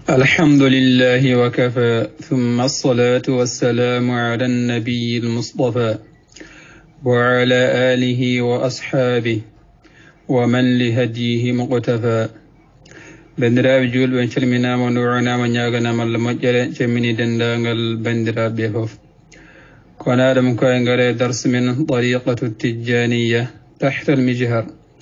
الحمد لله وكفى ثم الصلاة والسلام على النبي المصطفى وعلى آله وأصحابه ومن لهديه مقتفى بندراب جول بن شلمنا ونوعنا من يغنى من المجر جميني دندانغل بندراب بيفوف كون آدم كوين درس من طريقة التجانية تحت المجهر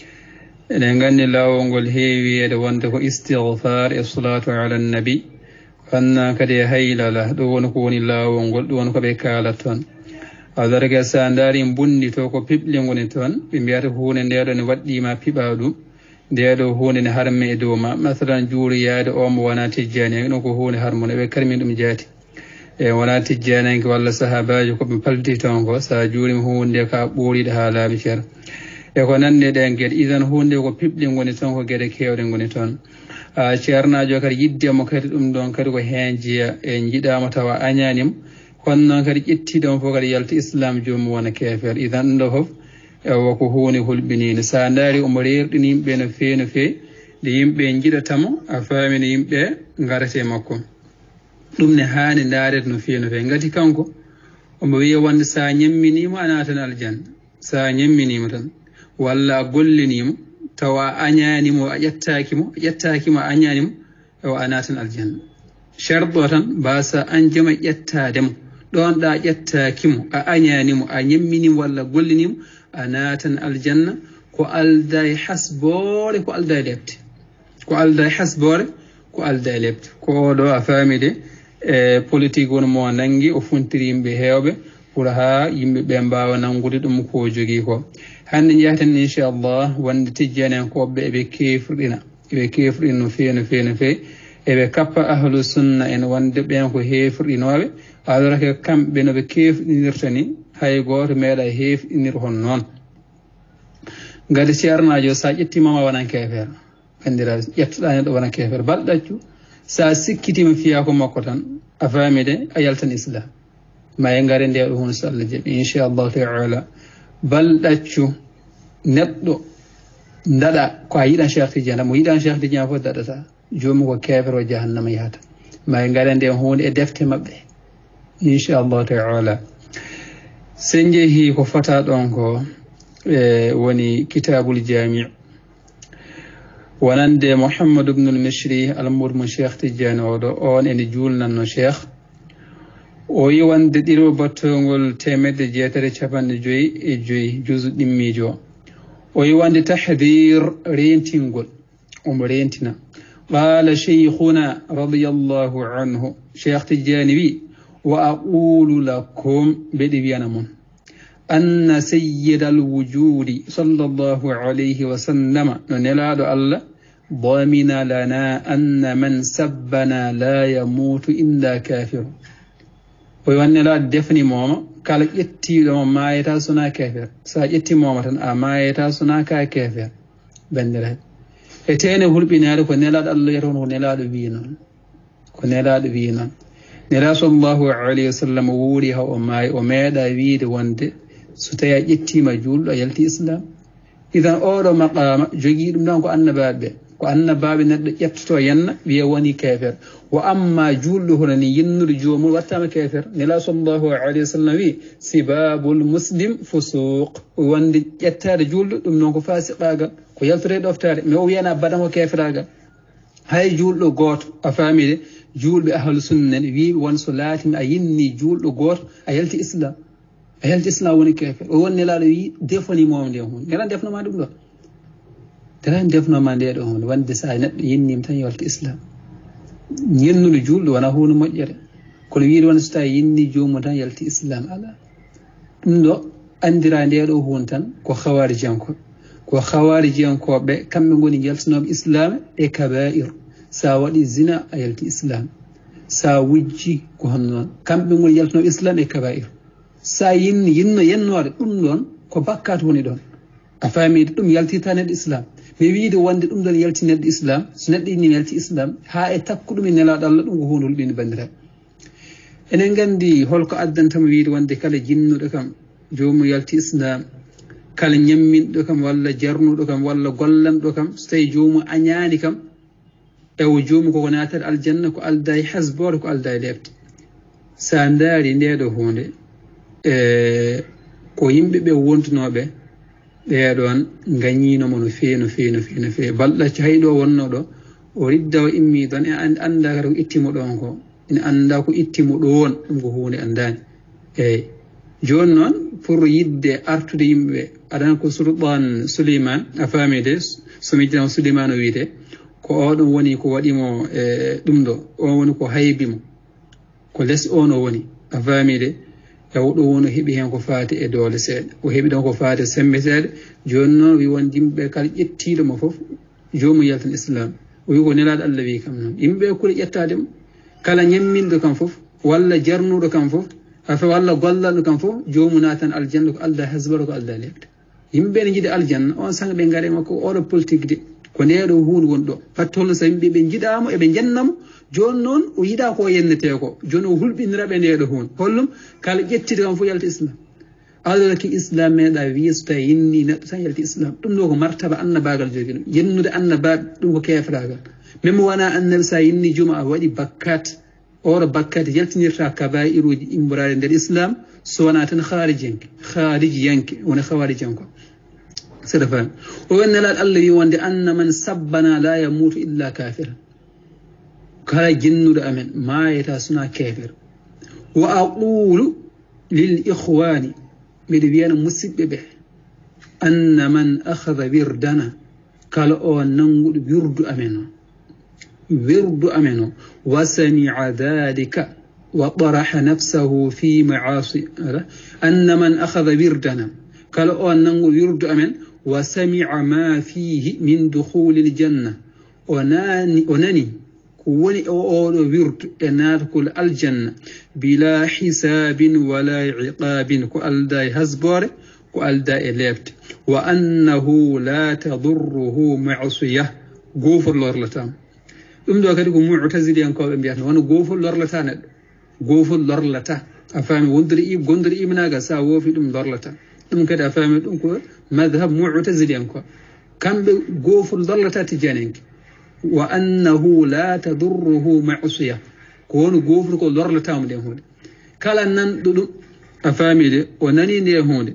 لأن الله ونقول هي وانتك استغفار الصلاة على النبي فأنا كده هيلا له دون كون الله ونقول دون كبكالتون أذرك سانداري بندي توكو بيبلين ونتون بمياته هون ندير نودي ما بيبادو ديادو هون نهرم إدوما مثلا جوري ياد أم وانا تجاني نكو هون هرمون بكرمين مجاتي وانا تجاني ولا صحابة يكو بفلتي تونكو ساجوري هون ديكا بولي دها لا بشر eko nande den ged idan hunde ko pibɗi ngoni ton ko gede kewde ngoni ton ceernajo kadi yidde mo kadi ɗum ɗon kadi ko henjiya e jiɗama tawa añanim kono noon kadi ƴettiɗon fof kadi yalta islam jomum wona kefer idan ɗum ɗo fof woko hunde hulɓinino sa daari omo rerɗini yimɓe no fewi no fewi nde yimɓe jiɗatamo a faami no yimɓe garate makko ɗum ne hani daarete no fewi no fewi gati kanko omo wiya wonde sa ñamminimo a natan aljanna sa ñamminimo tan walla gollinimo tawa añanimo a ƴettakimo a añanimo o anatan aljanna sharɗo tan basa an jama ƴettademo ɗon ɗa ƴettakimo a añanimo a ñamminimo walla gollinimo a natan aljanna ko alda e hasbore ko alda e lebte ko alda e hasbore ko alda e lebte ko ɗo a famide e politique won mo nangi o funtiri yimɓe hewɓe pour ha yimɓe ɓe mbawa nangude ɗum ko jogui ko hande jahten inchallah wonde tijjanen koɓe eɓe kefrɗina no fewi no fewi no fewi eɓe kappa ahlu sunna en wonde ɓen ko hefrɗinoɓe alors que kamɓe noɓe kefɗinirta ni hay goto meeɗa hefɗinir hon noon gadi ceernajo sa ƴettimama wonan kefere bandiraɓe ƴettuɗa neɗɗo wona kefere balɗaccu sa sikkitima fiyako makko tan a famide a yaltan islam ma e ngare nde ɗo hun so Allah jaɓi inchallahu taala balɗaccu neɗɗo daɗa ko a yiɗan Cheikh Tidiane mo yiɗan Cheikh Tidiane fof daɗata jomum ko kefere o jahannama yahata ma e ngare nde hunde e defte mabɓe inchallahu taala sen jeehi ko fota ɗon ko woni kitabul jami' wonande Mouhamadou ibnul Mishri almurmo Cheikh Tidiane oɗo on ene julnanno Cheikh o yiwande ɗiɗo battongol 1955 juzu ɗimmijo o yiwande tahdir rentingol omo rentina qala cheikhuna radiyallahu anhu Cheikh Tidiane wi wa aqulu lakum mbeɗe wiyana mon anna sayyida alwujudi sallallahu alayhi wa sallama no nelaɗo Allah ضامنا لنا أن من سبنا لا يموت إلا كافر ويواني لا دفني موما قال يتي لما ما يتاسنا كافر سا يتي موما تن ما يتاسنا كافر بندره اتين هلبنا لكو نلاد الله يرون ونلاد بينا ونلاد بينا نلا صلى الله عليه وسلم ووريها ومادا ويد وند ستيا يتي مجول يلتي إسلام إذا أولو مقام جيد منهم ko annabaɓe neɗɗo ƴettoto yenna wiya woni kefer wa amma julɗo hono ni yinnude jomum wattama kefer nela sallallahu alayhi wa sallam wi sibabul muslim fusuq wonde ƴettade julɗo ɗum noon ko fasiqagal ko yaltore ɗoftade mais o wiyana badamo keferagal hay julɗo goto a famide julɓe ahlu sunna wi won so laatimi a yinni julɗo goto a yalti islam woni kefer o woni nelaɗo wi defanimoma nde hunde nela defnoma ɗum ɗo tran defnoma nde ɗo hunde wonde sa neɗɗo yinnima tan yalta islam yinnude julɗo wona hunde moƴƴere kono wiide won so tawi yinni jomum tan yalti islam ala ɗum ɗo andira nde ɗo hunde tan ko hawarijiyankoɓe kamɓe goni jaltinoɓe islam e kaba'ir sa waɗi zina a yalti islam sa wujji ko honno noon kamɓe goni jaltinoɓe islam e kaba'ir sa yennode ɗum ɗon ko bakkat woni ɗon a famide ɗum yaltita neɗɗo islam mi wiide wonde ɗum ɗon yalti neɗɗo islam so neɗɗo inni yalti islam ha e takku ɗum e nelaɗo Allah ɗum ko hunde hulɓinde bandiraɓe enen gandi holko addantama wiide wonde kala jinnuɗo kam jomum yalti islam kala ñamminɗo kam walla jarnuɗo kam walla gollanɗo kam so tawi jomum añani kam e o joomu koko natat aljanna ko alda e hasbore ko alda e lebte sa ndaari ndeɗo hunde ko yimɓe ɓe wontunoɓe ɓeɗon gañinomo no feewi no feewi no feewi no feewi balɗacco hayɗo wonno ɗo o ridda o immi ɗon e anda kata ko ittimo ɗon ko ina anda ko ittimo ɗon ɗum ko hunde andani eyyi joni noon pour yidde artude yimɓeɓe aɗana ko sultan Souleymane a faamide somijinamo Souleymane o wiite ko oɗon woni ko waɗimo ɗum ɗo on woni ko haybimo ko less on o woni a faamide yawɗo woni heeɓi hen ko faati e doole seeɗa o heeɓi ɗon ko faati sembe seeɗa joni noon wi won yimɓeɓe kala ƴettiɗomo foof jomum yaltan islam o wi ko nelaɗo Allah wi kam noon yimɓeɓe kuure ƴettademo kala ñamminɗo kam foof walla jarnuɗo kam foof afa walla gollaɗo kam foof jomum natan aljanna ko alda hasbata ko alda lebte yimɓe ne jiiɗi aljanna on sanga ɓe gaare makko oɗo politique de ko ndeɗo hunde woni ɗo fatte holno so yimɓe ɓe jiiɗamo eɓe jennamo joni noon o yiiɗa ko yennete ko joni o hulɓiniraɓe ndeɗo hunde hollum kala ƴettide kam fof yalta islam alors que islam meeɗa wiya so tawi yinni neɗɗo tan yalti islam ɗum ɗo ko martaba annabagal jogi ɗum yennude annabaɓe ɗum ko kefragal même wona annabi sa yinni juma a waɗi bakkat oɗo bakkat yaltinirta kabairuji immorade nder islam so wona tan haarijiyanke wona hawarijanko seɗa fami o wonnelaɗo Allah wi wonde anna man sabbana la yamutu illa kafira kala jinnuɗo amen mayeta sona kefir wa aqulu lil ikhwani mbiɗa wiyana musidɓe ɓe anna man akhadha wirdana kala o nanguɗo wirdu amen o wa sami'a dhalika wa taraha nafsahu fi ma'asi anna man akhadha wirdana kala o nanguɗo wirdu amen wa sami'a ma fihi min dukhuli aljanna o nani ko woni e oɗo wirdu e natakol aljanna bila hisabin wala iqabin ko alda e hasbore ko alda e lebte wa annahu la tadurruhu ma'siya gofol lorlatama ɗum ɗo kadi ko mu'taziliyankoɓe mbiyata wona gofol lorlata neɗɗo gofol lorlata a faami gondori imanaga sa woofi ɗum lorlata ɗum kadi a faami ɗum ko madhab mu'taziliyankoɓe kamɓe gofol lorlata tijanenke wa annahu la tadurruhu ma'siya ko woni gofol ko lorlatamo nden hunde kala nanɗo ɗum a faami de o nani nde hunde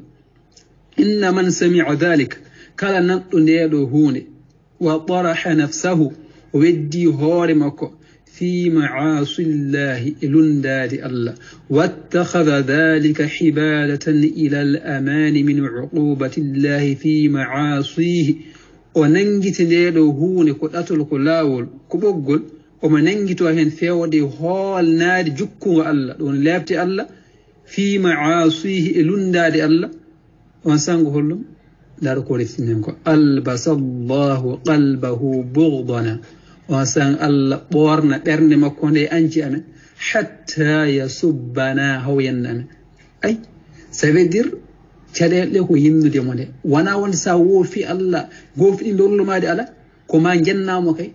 inna man sami'a dhalika kala nanɗo ndeɗo hunde wa taraha nafsahu o weddi hoore makko fi ma'asillahi e lundade Allah wattakhadha dhalika hibadatan ila al-amani min uqubatillahi fi ma'asihi o nangiti ndeɗo hunde ko ɗatol ko laawol ko ɓoggol omo nangito hen fewde hoolnade jukkugo Allah ɗon lebte Allah fi ma'asihi e lundade Allah on sango hollum ndaɗo ko reftinen ko albasallahu qalbahu bughdana on sang Allah ɓorna ɓernde makko nde anci amen hatta yasubbana hawyanna amen ay ça veut dire caɗele ko yimnude mo nde wona wonde sa woofi Allah goofiɗi lorlumade ala ko ma jennamo kay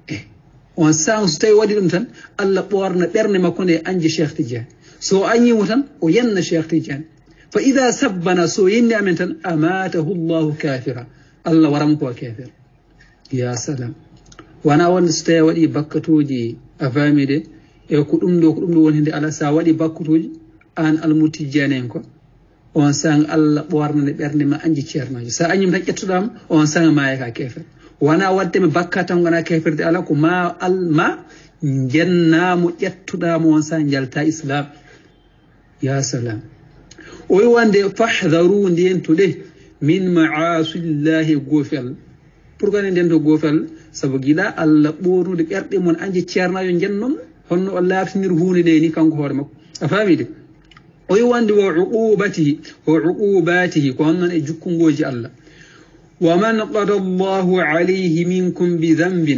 on sang so tawi waɗi ɗum tan Allah ɓorna ɓernde makko nde anji Cheikh Tidiane so añimo tan o yenna Cheikh Tidiane fa ida sabbana so yenni amen tan amatahu llahu kafira Allah waram ko kafir ya salam wona wonde so tawi waɗi bakkatuji a faami de e ko ɗum ɗo woni hende ala sa waɗi bakkatuji an almutijjane en ko on sang Allah ɓornade ɓernde ma anji ceernoji sa añim tan ƴettuɗama on sang maya ka kefer wona waddeme bakka tan gona kefirde ala ko ma alma jennamo ƴettuɗamo on sang jalta islam ya salam o wi wonde fahdharu ndentuɗe min ma'asillahi goofi Allah pourquoi ne ndento goofi Allah sabu giɗa Allah ɓornude ɓerɗe mon anje ceernajo jennom honno o laatinir hunde nde ni kanko hoore makko a faami de o wi wonde wa uqubatihi ko honnoon e jukkungoji Allah wa man qada Allahu alayhi minkum bi dhanbin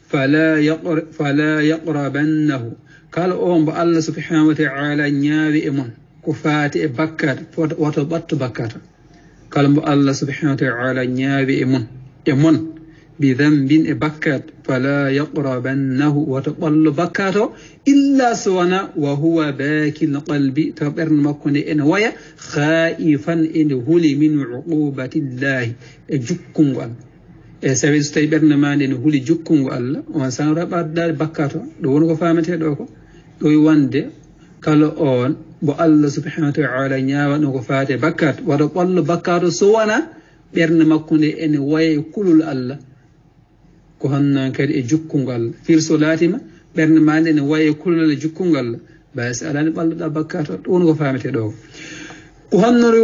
fala yaqrabannahu kala o mbo Allah subhanahu wa ta'ala ñaawi e mon ko faati e bakkata woto ɓatto bakkata kala mbo Allah subhanahu wa ta'ala ñaawi e mon bi dhanbin e bakkat fala yaqrabannahu woto ɓallo bakkato illa so wona wa huwa bakil qalbi taw ɓernde makko nde ene waya khaifan ene huuli min uqubatillahi e jukkungo Allah e sawi so tawi ɓernde ma nde ne huuli jukkungo Allah on san raɓaddade bakkato ɗo woni ko famete ɗo ko ɗo wonde kala on bo Allah subhanahu wa ta'ala ñawanno ko faate bakkat waɗa ɓollo bakkato so wona ɓernde makko nde ene waye kulul Allah ko honnoon kadi e jukkungo Allah firso laatima ɓernde ma nde ne waye kulul jukkungo Allah basi alani ɓalluɗa bakkato ɗo woni ko famete ɗo ko honnoon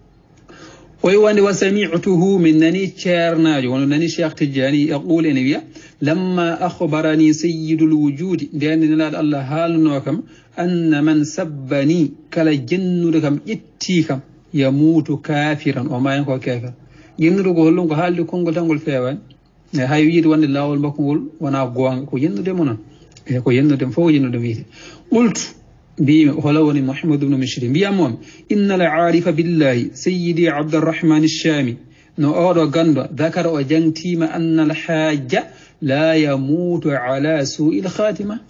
ويوان وسمعته من نني تشارناج ونني شيخ تجاني يقول إنبيا لما أخبرني سيد الوجود بأن الله حال نوكم أن من سبني كلا جن لكم يتيكم يموت كافرا وما ينكو كافر جن لكم هلون حال لكم تنقل فيوان هاي يجد وان الله والمقول وانا قوان كو جن دمنا كو جن دم فو جن دميت قلت بي هلوني محمد بن مشري بيامم إن العارف بالله سيدي عبد الرحمن الشامي نؤر غندو ذكر وجنتيم أن الحاج لا يموت على سوء الخاتمة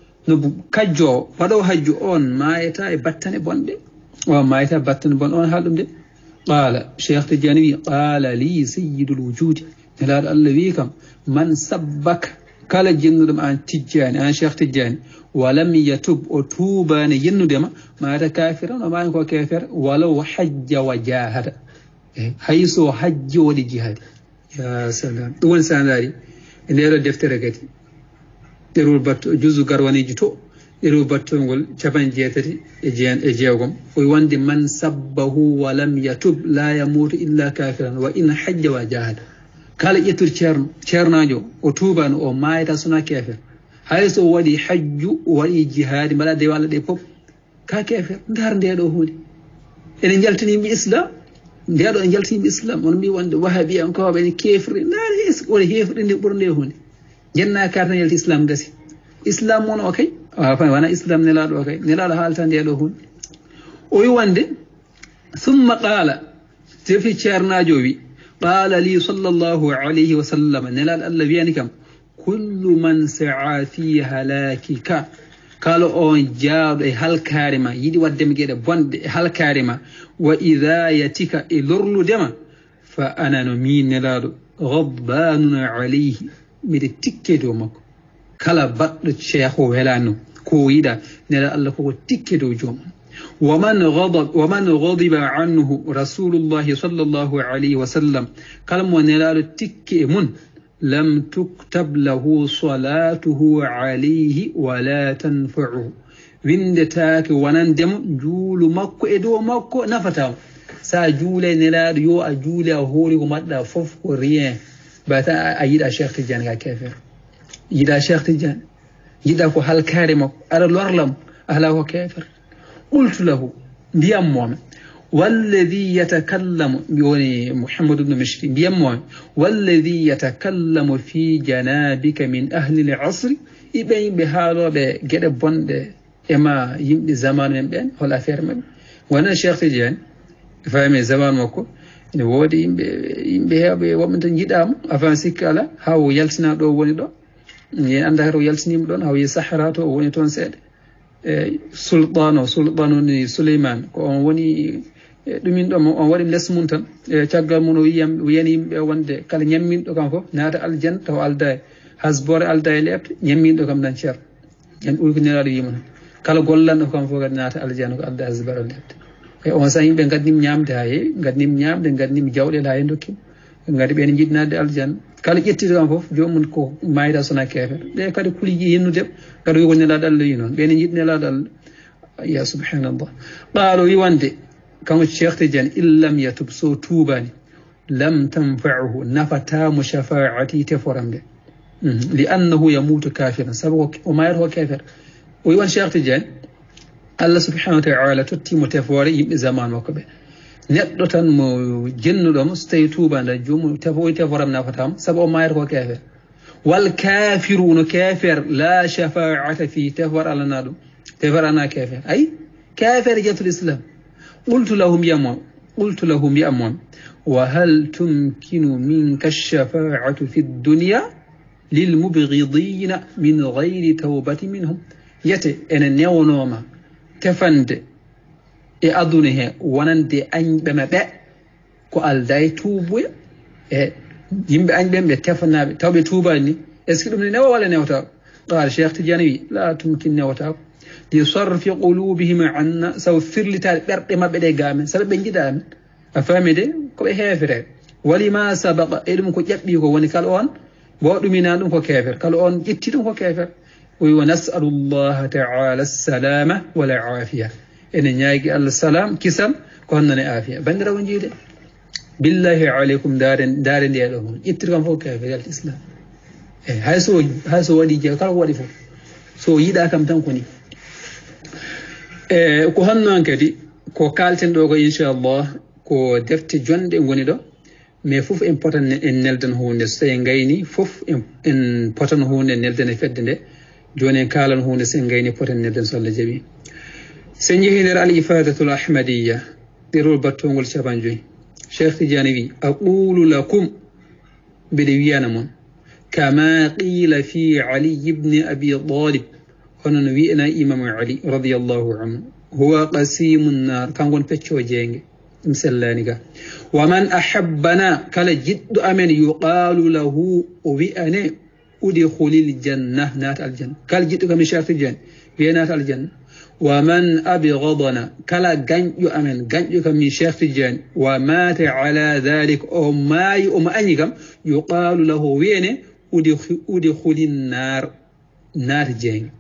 كجو فدو حج اون ما يتا باتني بوندي وما يتا باتني بون اون حالدum de قال شيخ تجاني قال لي سيد الوجود هلال الله كم من سبك kala jennudum an tijjani an cheikh tijjani walam yatub o tubani jennudema mata kafiran o mani ko kafir walaw hajja wa jahada hayso hajji wadi jihadi ya salam dum won sanari ndero deftere gati derul batto juzu garwaniji to derul battongol capan jeetati e jeegom o wonde man sabbahu walam yatub la yamutu illa kafiran wa in hajja wa jahada kala ƴettur ceernajo o tubano o mayata sona kefer hayso waɗi hajju waɗi jihadi mbaɗa de walla ɗe fof ka kefer ndar ndeɗo hunde ene jaltinimi islam ndeɗo e jaltinimi islam on mbi wonde wahabi en koɓe ene kefri naane wona hefrinde ɓurde hunde jenna karta yalti islam gasi islam won o kay wona islam nelaɗo o kay nelaɗo haalta ndeɗo hunde o wi wonde summa qala tefi ceernajo wi قال لي صلى الله عليه وسلم نلال الله بيانكم كل من سعى في هلاكك قالوا اون جاد هل كارما يدي ودم جيده بوند هل كارما واذا يتك الرل دما فانا نمين نلال غضبان عليه ميد تيكيدو مكو كلا باد شيخ ولانو كو يدا نلال الله كو تيكيدو جوم ومن غضب عنه رسول الله صلى الله عليه وسلم قال ونلال تكي من لم تكتب له صلاته عليه ولا تنفعه وندتاك ونندم جول مكو ادو مكو نفتاو سا جولي نلال يو اجولي هوري ومدى فوف وريان باتا ايدا شيخ تجان كافر يدا شيخ تجان يدا كو هل كارمك ارى لورلم اهلا كافر قلت له بيامون والذي يتكلم بيوني محمد بن مشري بيامون والذي يتكلم في جنابك من أهل العصر يبين بحاله بجد بند إما يمد زمان من بين هلا فيرم وانا شيخ تجان فاهم زمان مكو ودي يمبه ومن تنجدام أفان سكالا هاو يلسنا دو وني دو عندها رو يلسنيم دون هاو يسحراتو وني تون سيد sultano ni Suleyman ko on woni dumin do on wari lesmun tan caggal mun o wiyani yimbe wonde kala nyammindo kam fof naata aljan taw alda hasbore alda e lebte nyammindo kam dan cer en ulkiniraado yimon kala gollando kam fof gad naata aljan ko alda hasbore lebte e on sa yimbe gadnim nyamde ha e gadnim nyamde gadnim jawde ha e dokki ngadi ben jidnaade aljan kala ƴettido kam fof jomum ko mayda sona kefer ɓe kadi kuliji yennude kadi wi wonnelaɗo Allah yi noon ɓene jiɗnelaɗo Allah ya subhanallah qaalo wiwande kanko cheikh tidiane in lam yatub so tuubani lam tanfa'uhu nafatamo shafaati teforam de li annahu yamutu kafiran sabu o mayata ko kefer o wiwan cheikh tidiane Allah subhanahu wa ta'ala tottimo tefore yimɓe zaman makko ɓe neɗɗo tan mo jennuɗomo so tawi tuubanda jomum teforam nafatama sabu o mayata ko kefer wal kafiruna kafir la shafa'ata fi tefar alana ɗum tefar ana kefer ay kefer jatul islam qultu lahum ya amon wa hal tumkinu minka ash-shafa'atu fi ad-dunya lil mubghidina min ghayri tawbati minhum yete ene newnoma tefande e aduna he wonande añɓe maɓɓe ko alday tuubuya e yimɓe añɓen ɓe tefanaɓe tawɓe tuubani ni est ce que ɗum ne newa walla newata qala cheikh tidiane wi la tumkin newata li sarfi qulubihim anna saw firlitade ɓerɗe mabɓe ɗe gamen saɓe ɓe jiɗa amen a faami de koɓe heefere walima sabaqa e ɗum ko ƴaɓɓi ko woni kala on bo ɗumina ɗum ko kefer kala on ƴetti ɗum ko kefer wi wa nasalu llaha taala salama wal afiya ene ñaagui allah salam kisal ko honnone afiya bandirawo jiide billahi aleykum dare nde ɗo mon ƴettir kam fof kefer yalta islam eyi hayso waɗi jeeya kala ko waɗi fof so yiɗa kam tan koni ko honnoon kadi ko kalten ɗo ko inchallah ko defte jonɗe goni ɗo mais fof en potan en neldan hunde so tawi gayni fof en potan hunde nelden e fedde nde joni en kalan hunde so en gayni potan nelden so Allah jaaɓi sen jeehi nder al ifadatul ahmadiya ɗerol battongol capan joyyi cheikh tidiane wi aqulu lakum mbeɗe wiyana moon kama qila fi ali ibni abi talib hono no wiyana imamu ali radiallahu anhu huwa qasimu nnar kangon pecco jeenge ɗum sellani ga wa man ahabbana kala jiɗɗo amen yuqalu lahu o wi'ane udkhulil janna naata aljanna kala jiɗɗo kam cheikh tidiane wiye naata aljanna wa man abghadana kala gañƴo amen gañƴo kam min cheikh tidiane wa mata ala dhalik o maayi omo añi kam yuqalu lahu wiyene udkhulin nar naati jeenge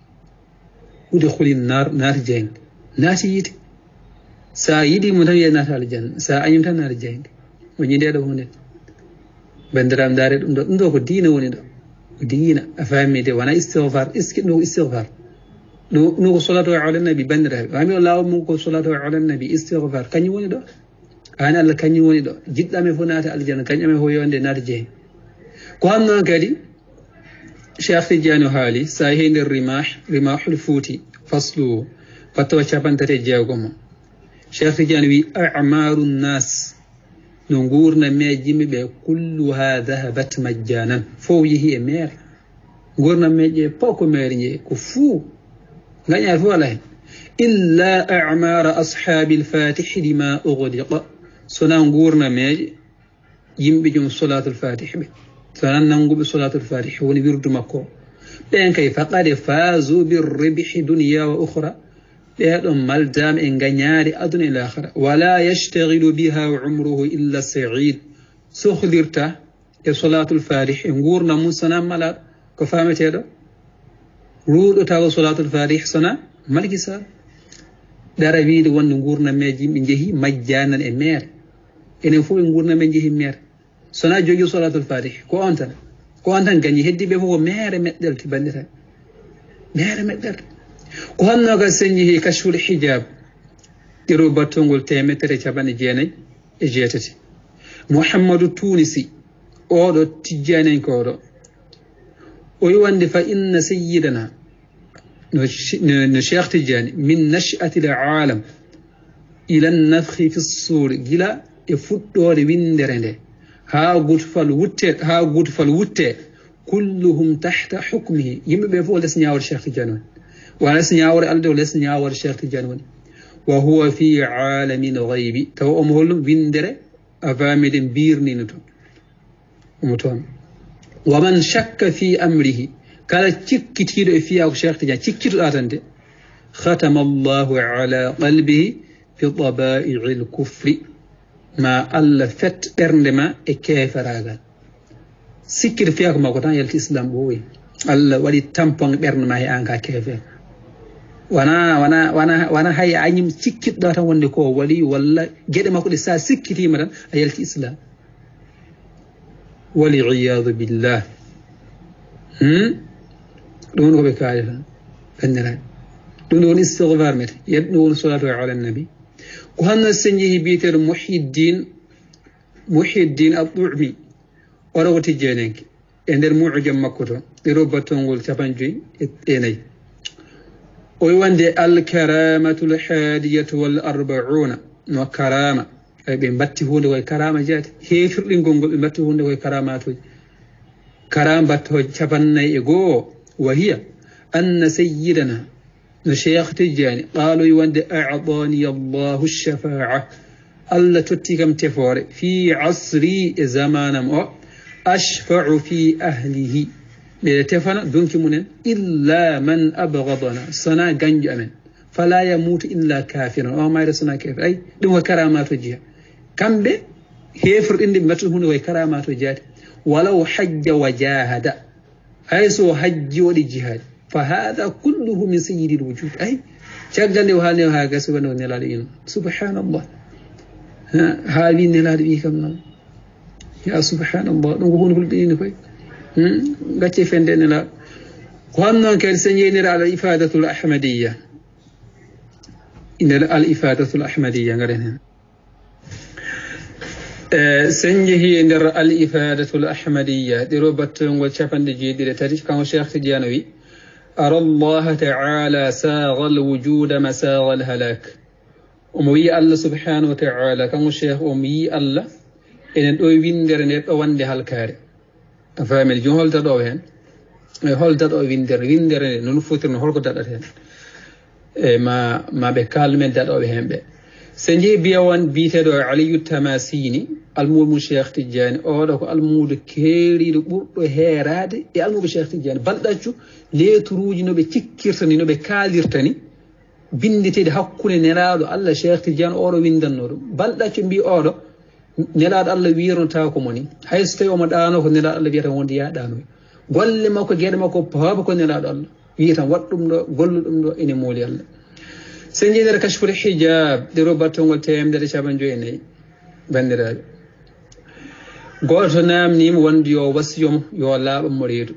udkhulin nar naati jeenge naati yiite sa yiɗimo tan wiye naata aljanna sa añum tan naata jeenge o ñindeɗo hunde bandiram daare ɗum ɗo ko diina woni ɗo ko diina a faamide wona istighfar iski ɗum ko istighfar ɗum ko salatu ala nabi bandiraɓe wami o lawol mum ko salatu ala nabi istighfar kañum woni ɗo an Allah kañum woni ɗo jiɗɗame fof naata aljanna kañum fof yonde naata jeenge ko han noon kadi cheikh tidiane haali sa yehi nder rimahul fouti faslu fattawa capantati jeegomo cheikh tidiane wi amaru nnas no gurna meeje ɓe kulluha dahabat majjanan fof yeehi e mere gurna meeje fof ko mere je ko fuu gañaade fof ala hen illa amara ashabi lfatih lima ughliqa sona gurna meeje yimɓe joom solatul fatih ɓe sona nanguɓe solatul fatih woni wirdu makko ɓen kay faqad fazu birribhi dunya wa ukhra ɓeɗon maldama e gañaade aduna e l'akhira wala yashtaghilu biha umruhu illa said sohlirta e solatul fatih e gurna mum sona malaɗo ko fameteɗo ruuɗo tawa solatul fatih sona malki sa dara wiide wonde gurnameji yimɓe jeehi majjanan e mere enen fof e gurnamen jeehi mere sona jogui solatul fatih ko on tan gañi heddiɓe fof ko mere meɗɗelte bandita mere meɗɗelte ko honnoga sen jeehi kashful hijab ɗiro battolngol 390 e jeetati mouhammadou tunisi oɗo tijjanenkoɗo o yiwande fa inna sayyidana no cheikh tidiane min nachati l alam ila nafhi fi ssur gila e fuɗɗode windere nde ha gutfal wutte kulluhum tahta hukmihi yimɓeɓe fof les ñawore cheikh tidiane woni wona les ñawore alde o les ñawore cheikh tidiane woni wa huwa fi alamin ghaybi taw omo hollum windere a famide birnino toon omo toon wa man shakka fi amrihi kala cikkitiɗo e fiya ko cheikh tidiane cikkitoɗa tan de khatama allahu ala qalbihi fi tabaii lkufri ma allah fet ɓernde ma e keferagal sikkito fiya ko makko tan yalti islam ɓooyi allah waɗi tampon ɓernde ma he an ka kefer wana hay añim cikkitɗa tan wonde ko waɗi walla gueɗe makko ɗe sa sikkitima tan a yalti islam waliyadu billah ɗum woni koɓe kaali tan bandiraɓe ɗum ɗo woni istighfar mete yed ɗum woni salatu ala nabi ko hanno sen jeehi biyeteɗo muhiddin ad-du'mi oɗo ko tijjanenke e nder mu'jam makko to ɗero battolngol 5 o yiwande alkaramatu lhadiyatu wal arbauna no karama ɓe mbatti hunde koye karama jaati heefirɗingol ngol ɓe mbatti hunde koye karamatuji karama battoje 51 wa hiya anna sayyidana no cheikh tidiane qaalo yiwande a'dani allahu lchafa'a allah totti kam tefore fi asri e zamanam o أشفع في أهله بيتفنا دونك منن إلا من أبغضنا صنا جنج أمن فلا يموت إلا كافرا أو ما يرسنا كافر أي دم كرامات جهة كم به هيفر إندي متهون وكرامات جهة ولو حج وجاهد حيث حج والجهاد فهذا كله من سيد الوجود أي شغل وهاني وهاga سبحانه وتعالى سبحان الله هذه نلال كم يا سبحان الله نقول بالدين كوي غاتي فندن لا كون كان سنينير على الإفادة الأحمدية إن الإفادة الأحمدية غرين سنجي ندر الإفادة الأحمدية دروبت وشافن جيد لتاريخ كان شيخ تجانوي أرى الله تعالى ساغ الوجود مساغ الهلاك وموي الله سبحانه وتعالى كان شيخ ومي الله إن دوي ويندر نت وان دي هالكاري فاهم الجو هول تدو هن هول تدو ويندر نون فوتر نون هول كو تدو هن ما بكال من تدو هن به سنجي بيوان بيتدو علي التماسيني المول شيخ تجاني أو المول كيري بورو هيراد المول شيخ تجاني بلداچو لي تروجي نو بتكيرتني نو بكاليرتني binditede hakkunde nelaaɗo Allah Cheikh Tidiane oɗo windannoɗum balɗacco mbi oɗo nelaaɗo Allah wironta ko moni hay so tawi omo ɗano ko nelaaɗo Allah wiyata wonde ya ɗanoy golle makko gueɗe makko paaba ko nelaaɗo Allah wiyatam wat ɗum ɗo gollu ɗum ɗo ene mooli Allah sen jeynere kashful hijab ɗe robatongol temedere capan joyi e nayyi bandiraɓe goto namnima wonde yo wasiyom yo laaɓanmo reedu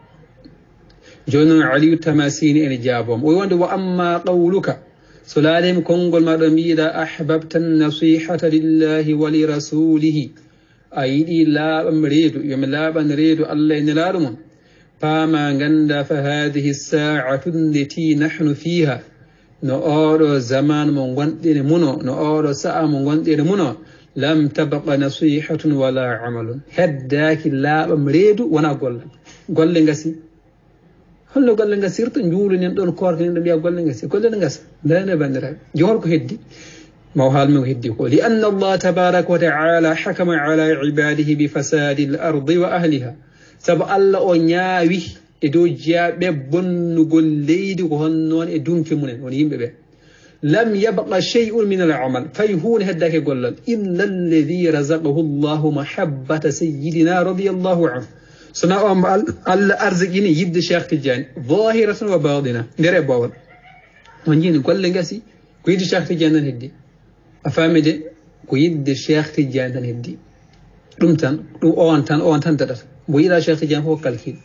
جون علي التماسيني إن جابهم ويوند وأما قولك سلالم كونغول مدميدا أحببت النصيحة لله ولرسوله أيدي لا أمريد يوم لا بنريد الله نلارمون فما غندا فهذه الساعة التي نحن فيها نؤر زمان من غندين منو نؤر ساعة من غندين منو لم تبق نصيحة ولا عمل هداك لا أمريد وانا قول لنغسي hollo golle nga sirta njuulinen ɗon korko nen ɗo mbiya golle ngasi golle ne ngasa ndane bandiraɓe jogol ko heddi maw haalmi ko heddi ko li anna allah tabaraka wa taala hakama ala ibadihi bi fasadi l ardi wa ahliha saabu allah o ñaawi e dow jeyaɓe bonnugol leydi ko hon noon e dunki munen won yimɓe ɓe lam yabqa shay'un min al amal fay hunde heddake gollal illa alladi razaqahu llahu mahabbata sayidina radiallahu anhu سنا الله أرزقني يد شيخ تجاني ظاهرة وباطنة غير باول ونجيني كل لنجاسي كيد شيخ تجاني هدي أفهم ده كيد شيخ تجاني هدي رمتان أوانتان تدر ويلا شيخ تجاني هو كالكيد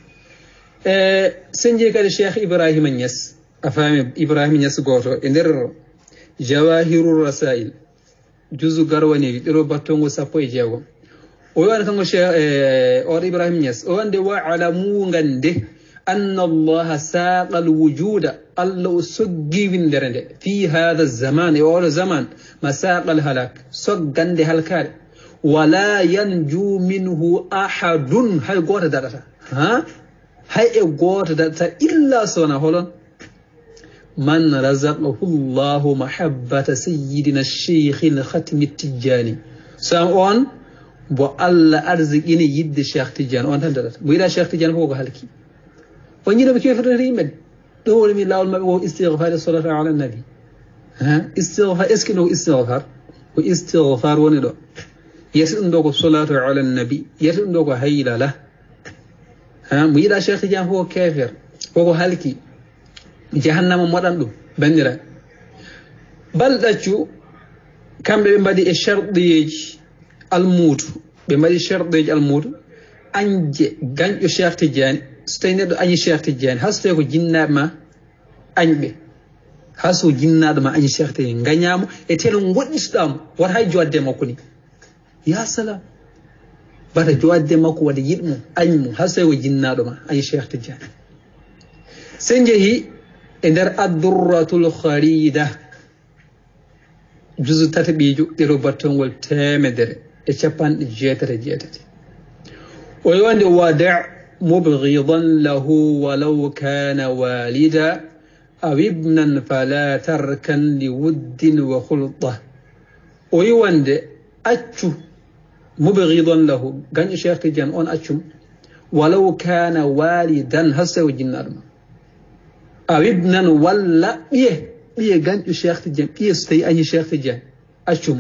سنجي كده شيخ إبراهيم الناس أفهم إبراهيم الناس قوته إندر جواهر الرسائل جزء قرواني ربطون وسافوي جاوا وأنا كان شيء أور إبراهيم يس وأن دوا على مونغندة أن الله ساق الوجود الله سجي وندرند في هذا الزمان أول زمان مساق الهلاك سجند هالكار ولا ينجو منه أحد هاي قوة دارتا هاي قوة دارتا إلا سونا هولن من رزقه الله محبة سيدنا الشيخ الختم التجاني سامعون bo Allah arzikini yidde Cheikh Tidiane on tan dadata bo yida Cheikh Tidiane ko halki on yido be kefata yimɓe ɗo woni mi lawol mabɓe wo istighfar salatu ala nabi istighfar est ce que no istighfar ko istighfar woni ɗo yeti ɗum ɗo ko salatu ala nabi yeti ɗum ɗo ko hayla la mo yida Cheikh Tidiane ko kefer koko halki jahannama moɗan ɗum bandira balɗaccu kamɓe ɓe mbaɗi e sharɗiyeji almuudu ɓe mbaɗi sharɗeji almuudu añje gañƴo Cheikh Tidiane so tawi neɗɗo añi Cheikh Tidiane hay so tawi ko jinnaɓe ma añɓe hay so jinnaɗo ma añi Cheikh Tidiane gañamo e teno goɗɗitoɗamo wata hay jodde makko ni ya salam bata jodde makko waɗa yiɗmo añmo hay so tawi ko jinnaɗo ma añi Cheikh Tidiane sen jeehi e nder addurratul kharida juzu tati ɓiiju ɗero battolngol temedere e capanɗe jeetati o yonde wada mubghidan lahu walaw kana walida aw ibnan fala tarkan li wuddin wa khulta o yiwande accu مبغضا له غني شيخ تجان اون اتشم ولو كان والدا هسو جنار او ابنا ولا بيه غني شيخ تجان بيه ستي اني شيخ تجان اتشم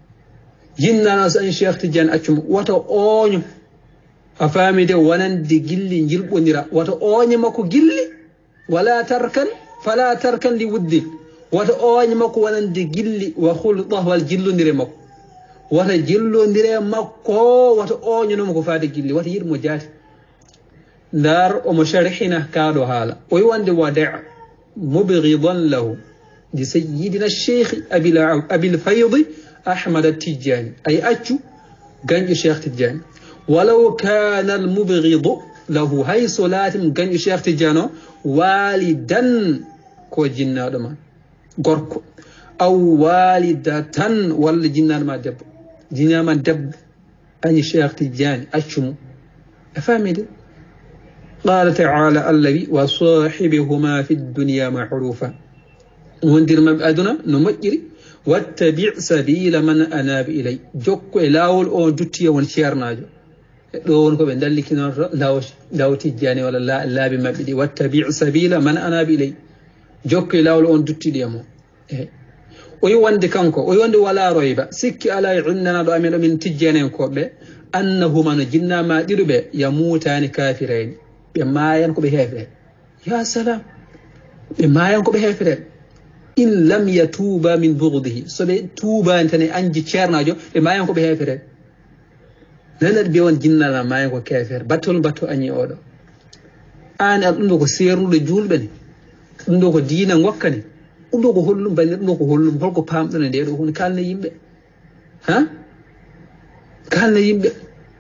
جنانا سان شيخ تجان اتشم واتو اونيو افامي دي ونان دي جيلي جيلبونيرا واتو اوني ماكو جيلي ولا تركن فلا تركن لودي واتو اوني ماكو ونان دي جيلي وخلطه والجيلو نيري ماكو wata jillondire makko wata oñonomo ko faade gilli wata yirmo jaati ndar omo sharhina kaɗo haala o wi wonde wada' mubghidan lahu di sayyidina cheikh abil faydi ahmad at-tijani ay accu ganƴo cheikh tijani walaw kana al mubghidu lahu hay solatim ganƴo cheikh tijani o walidan ko jinnaɗo ma gorko aw walidatan walla jinnaɗo ma debbo جناما دب أني شيخ تجاني أشمو أفهمي قال تعالى الذي وصاحبهما في الدنيا معروفا وندير مبأدنا نمجري واتبع سبيل من أناب إلي جوكو إلاول أو جتيا ونشيرناجو دون كو بندلي كنار لاو تجاني ولا لا بمبدي واتبع سبيل من أناب إلي جوكو إلاول أو جتي ديامو ويوند كانكو ويوند ولا ريب سكي على عندنا دو امين من تجانين كوبه انهما جننا ما ديربه يموتان كافرين بما ينكو بهافره يا سلام بما ينكو بهافره ان لم يتوبا من بغضه سبي توبا انتني انجي تشيرناجو بما ينكو بهافره نند بيون جننا ما ينكو كافر باتو اني اودو ان ادو ko sernude julbe ne ndo ko diina ngokkani undo ko hollum bani undo ko hollum holko pamdone de do hon kalne yimbe ha kalne yimbe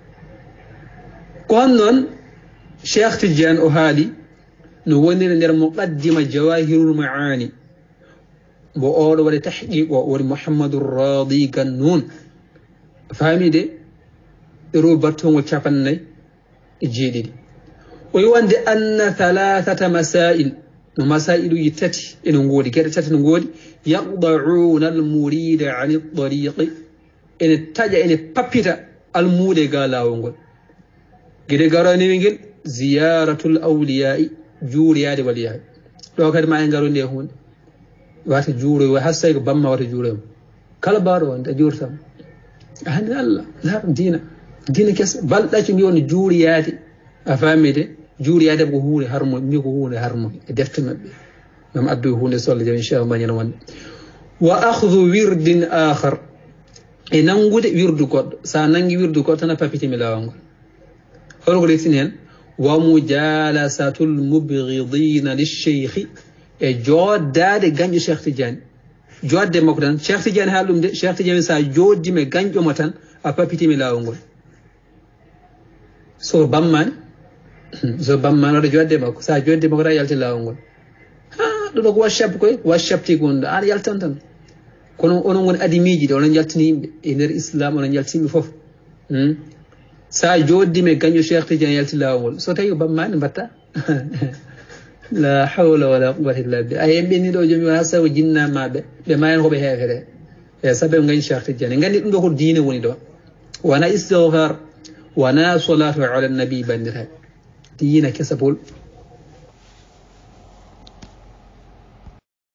kon non cheikh tijan o haali no wonire der muqaddima jawahirul maani bo odo wadi tahqiq o wadi muhammadur radi gannun fami de ro battongo capannay e jeedidi o wonde anna thalathata masail مسائل يتتي إن نقولي كده تتي نقولي يقضعون المريد عن الطريق إن تجا إن بابيتا المود قالا ونقول كده قراني نقول زيارة الأولياء جوريا دي ولياء لو كده ما ينقرون دي هون وات جوري وحسيك بما وات جوري كلا بارو أنت جور سام أهل الله لا دينا كس بل لا تنيون جوريا دي أفهمي دي جوري هذا بقوله هرم ميقوله هرم دفتر مبي نم أدوه نسول جل إن شاء الله ينوان وأخذ ورد آخر إن نقول ورد قد سانعي ورد قد أنا بابتي ملاهم هو قول اثنين ومجالسة المبغضين للشيخ جود داد جنج شيخ تجان جود دمكران شيخ تجان هالوم شيخ تجان سا جود دم جنج أمتان أبابتي ملاهم so bamman so bamman o jodde makko sa jodde makko ra yalti lawol ha do ko washap koy washapti gonda an yaltan tan kono onon woni adimiji de onon yaltini yimbe e nder islam onon yaltimi fof sa joddi me ganyo cheikh tidiane yalti lawol so tawi bamman batta la hawla wala quwwata illa billah ay yimbe ni do jomi wa saw jinna mabe be mayen ko be hefere e sabe ganyo cheikh tidiane ngandi dum do ko diine woni do wana istighfar wana salatu ala nabi bandirha دينا كسبول